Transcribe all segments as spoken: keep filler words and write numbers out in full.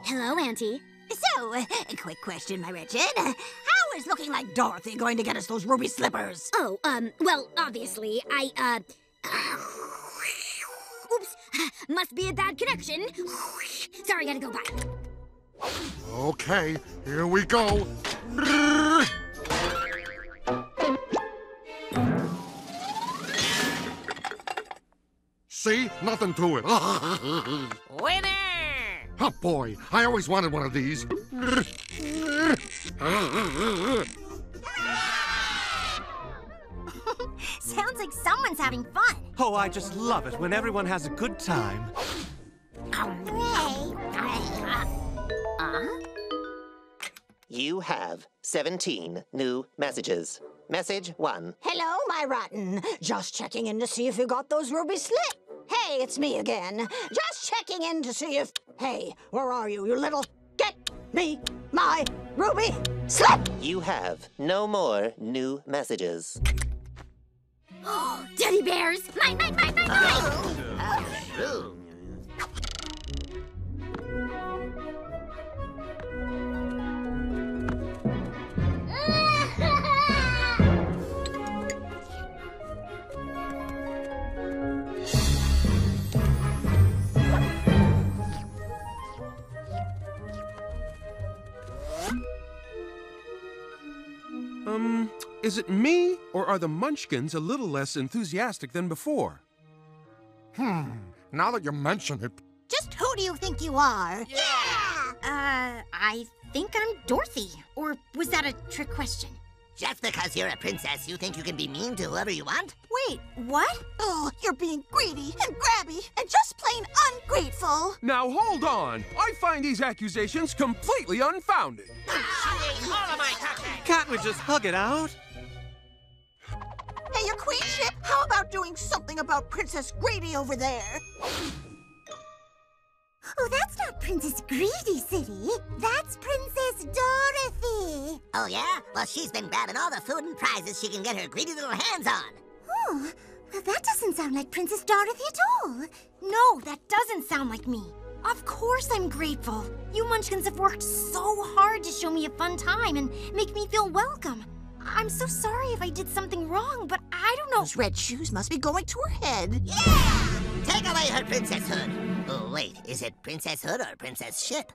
Hello, Auntie. So, uh, a quick question, my Richard. How is looking like Dorothy going to get us those ruby slippers? Oh, um, well, obviously, I, uh... Oops, must be a bad connection. Sorry, gotta go back. Okay, here we go. See? Nothing to it. Winner! Oh, boy. I always wanted one of these. Sounds like someone's having fun. Oh, I just love it when everyone has a good time. Uh? You have seventeen new messages. Message one. Hello, my rotten. Just checking in to see if you got those ruby slips. Hey, it's me again. Just checking in to see if... Hey, where are you, you little... Get me my ruby slip! You have no more new messages. Teddy bears! Mine, mine, mine, mine, mine! Um, is it me, or are the Munchkins a little less enthusiastic than before? Hmm, now that you mention it. Just who do you think you are? Yeah! Uh, I think I'm Dorothy. Or was that a trick question? Just because you're a princess, you think you can be mean to whoever you want? Wait, what? Oh, you're being greedy and grabby and just plain ungrateful. Now hold on! I find these accusations completely unfounded. All of my cupcakes! Can't we just hug it out? Hey, your queenship, how about doing something about Princess Greedy over there? Oh, that's not Princess Greedy City. That's Princess Dorothy. Oh, yeah? Well, she's been grabbing all the food and prizes she can get her greedy little hands on. Oh, well, that doesn't sound like Princess Dorothy at all. No, that doesn't sound like me. Of course I'm grateful. You Munchkins have worked so hard to show me a fun time and make me feel welcome. I'm so sorry if I did something wrong, but I don't know. Those red shoes must be going to her head. Yeah! Take away her princesshood. Oh, wait, is it princesshood or princess ship?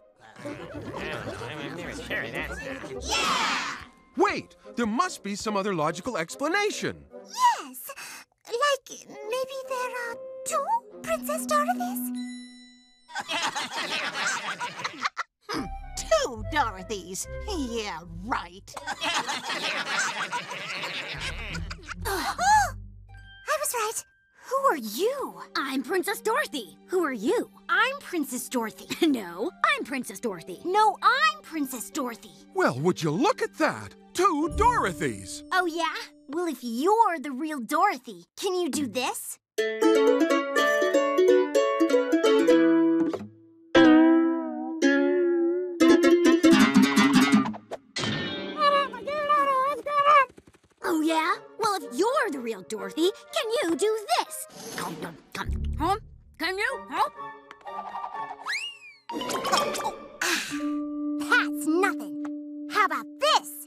Yeah! Wait, there must be some other logical explanation. Yes, like maybe there are two Princess Dorothys? Two Dorothys. Yeah, right. Oh, I was right. Who are you? I'm Princess Dorothy. Who are you? I'm Princess Dorothy. No, I'm Princess Dorothy. No, I'm Princess Dorothy. Well, would you look at that? Two Dorothys. Oh, yeah? Well, if you're the real Dorothy, can you do this? Oh, yeah? Well, if you're the real Dorothy, can you do this? Come, come, come. Home? Can you? Home? That's nothing. How about this?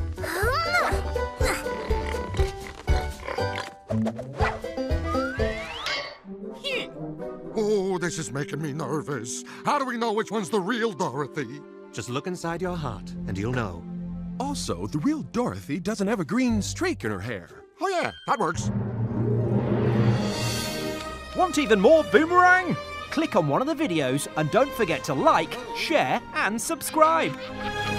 Oh, this is making me nervous. How do we know which one's the real Dorothy? Just look inside your heart, and you'll know. Also, the real Dorothy doesn't have a green streak in her hair. Oh, yeah, that works. Want even more Boomerang? Click on one of the videos and don't forget to like, share and subscribe.